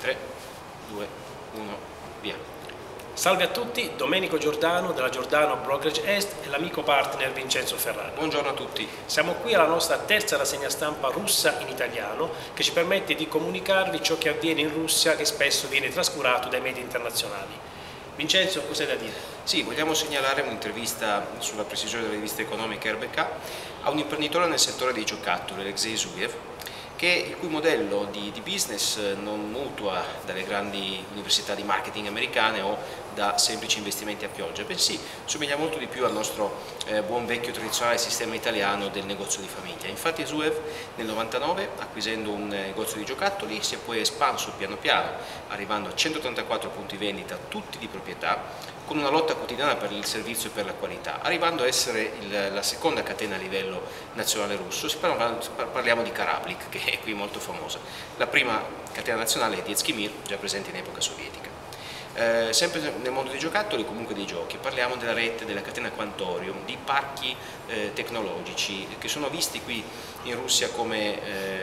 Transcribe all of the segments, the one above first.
3, 2, 1, via. Salve a tutti, Domenico Giordano della Giordano Brokerage Est e l'amico partner Vincenzo Ferrari. Buongiorno a tutti. Siamo qui alla nostra terza rassegna stampa russa in italiano che ci permette di comunicarvi ciò che avviene in Russia che spesso viene trascurato dai media internazionali. Vincenzo, cos'hai da dire? Sì, vogliamo segnalare un'intervista sulla precisione della rivista economica RBK a un imprenditore nel settore dei giocattoli, Alexei Zuev, il cui modello di business non mutua dalle grandi università di marketing americane o da semplici investimenti a pioggia, bensì somiglia molto di più al nostro buon vecchio tradizionale sistema italiano del negozio di famiglia. Infatti Zuev nel 99, acquisendo un negozio di giocattoli, si è poi espanso piano piano, arrivando a 184 punti vendita, tutti di proprietà, con una lotta quotidiana per il servizio e per la qualità, arrivando a essere la seconda catena a livello nazionale russo. Parliamo di Karablik, che è qui molto famosa. La prima catena nazionale è di Eskimir, già presente in epoca sovietica. Sempre nel mondo dei giocattoli, comunque dei giochi, parliamo della rete della catena Quantorium, di parchi tecnologici che sono visti qui in Russia come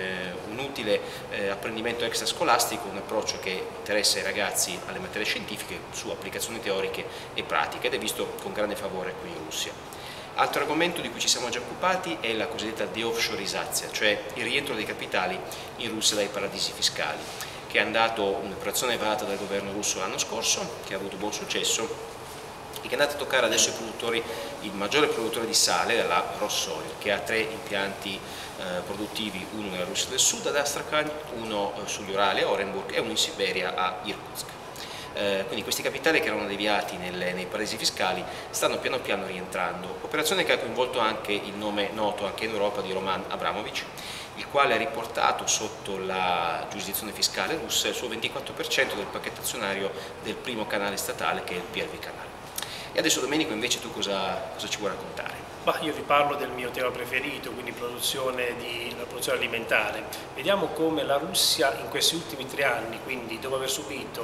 un utile apprendimento extrascolastico, un approccio che interessa i ragazzi alle materie scientifiche su applicazioni teoriche e pratiche ed è visto con grande favore qui in Russia. Altro argomento di cui ci siamo già occupati è la cosiddetta de-offshorizzazione, cioè il rientro dei capitali in Russia dai paradisi fiscali, che è andato un'operazione varata dal governo russo l'anno scorso, che ha avuto buon successo e che è andata a toccare adesso i produttori, il maggiore produttore di sale, la Rossoil, che ha 3 impianti produttivi, uno nella Russia del Sud ad Astrakhan, uno sugli Urali a Orenburg e uno in Siberia a Irkutsk. Quindi questi capitali che erano deviati nei paradisi fiscali stanno piano piano rientrando, operazione che ha coinvolto anche il nome noto anche in Europa di Roman Abramovich, il quale ha riportato sotto la giurisdizione fiscale russa il suo 24% del pacchetto azionario del primo canale statale, che è il PRV canale. E adesso Domenico invece tu cosa ci vuoi raccontare? Io vi parlo del mio tema preferito, quindi la produzione alimentare. Vediamo come la Russia in questi ultimi 3 anni, quindi dopo aver subito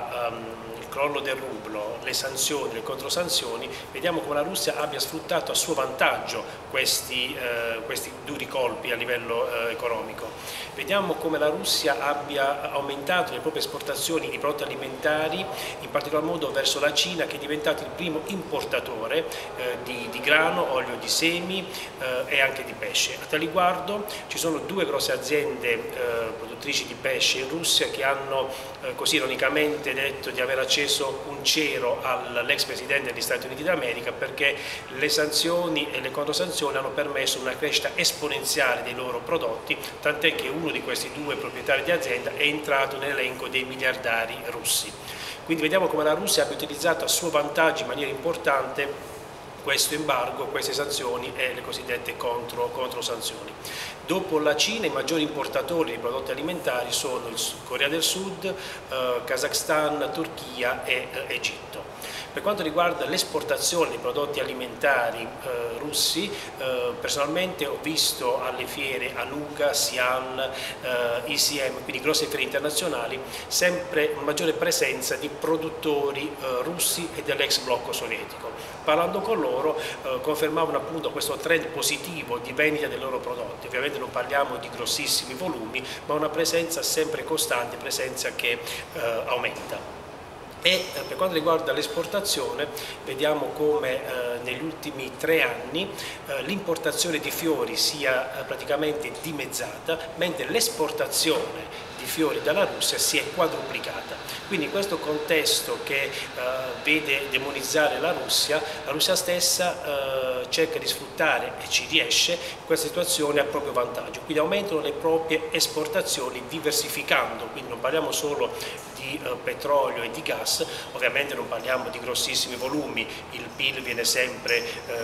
il crollo del rublo, le sanzioni, le controsanzioni, vediamo come la Russia abbia sfruttato a suo vantaggio questi duri colpi a livello economico. Vediamo come la Russia abbia aumentato le proprie esportazioni di prodotti alimentari, in particolar modo verso la Cina, che è diventato il primo importatore di grano, olio di semi e anche di pesce. A tal riguardo ci sono 2 grosse aziende produttrici di pesce in Russia che hanno così ironicamente detto di aver acceso un cero all'ex presidente degli Stati Uniti d'America, perché le sanzioni e le controsanzioni hanno permesso una crescita esponenziale dei loro prodotti, tant'è che uno di questi 2 proprietari di azienda è entrato nell'elenco dei miliardari russi. Quindi vediamo come la Russia abbia utilizzato a suo vantaggio in maniera importante questo embargo, queste sanzioni e le cosiddette controsanzioni. Dopo la Cina i maggiori importatori di prodotti alimentari sono Corea del Sud, Kazakhstan, Turchia e Egitto. Per quanto riguarda l'esportazione di prodotti alimentari russi, personalmente ho visto alle fiere a Luga, Xi'an, ICM, quindi grosse fiere internazionali, sempre una maggiore presenza di produttori russi e dell'ex blocco sovietico. Parlando con loro confermavano appunto questo trend positivo di vendita dei loro prodotti. Ovviamente non parliamo di grossissimi volumi, ma una presenza sempre costante, presenza che aumenta. E per quanto riguarda l'esportazione, vediamo come negli ultimi 3 anni l'importazione di fiori sia praticamente dimezzata, mentre l'esportazione di fiori dalla Russia si è quadruplicata. Quindi in questo contesto che vede demonizzare la Russia stessa cerca di sfruttare, e ci riesce, questa situazione a proprio vantaggio. Quindi aumentano le proprie esportazioni diversificando, quindi non parliamo solo di petrolio e di gas, ovviamente non parliamo di grossissimi volumi, il PIL viene sempre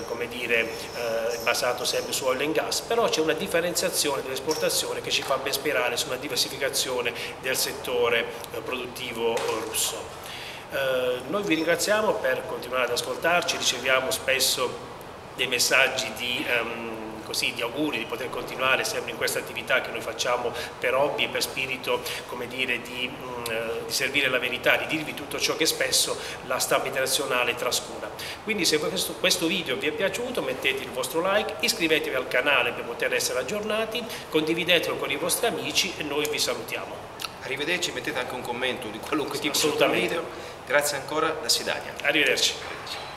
basato sempre su oil and gas, però c'è una differenziazione dell'esportazione che ci fa ben sperare su una diversificazione del settore produttivo russo. Noi vi ringraziamo per continuare ad ascoltarci, riceviamo spesso dei messaggi di auguri di poter continuare sempre in questa attività che noi facciamo per hobby e per spirito, di servire la verità, di dirvi tutto ciò che spesso la stampa internazionale trascura. Quindi se questo video vi è piaciuto mettete il vostro like, iscrivetevi al canale per poter essere aggiornati, condividetelo con i vostri amici e noi vi salutiamo. Arrivederci, mettete anche un commento di qualunque tipo sotto il Assolutamente. video. Grazie ancora da Sidania. Arrivederci.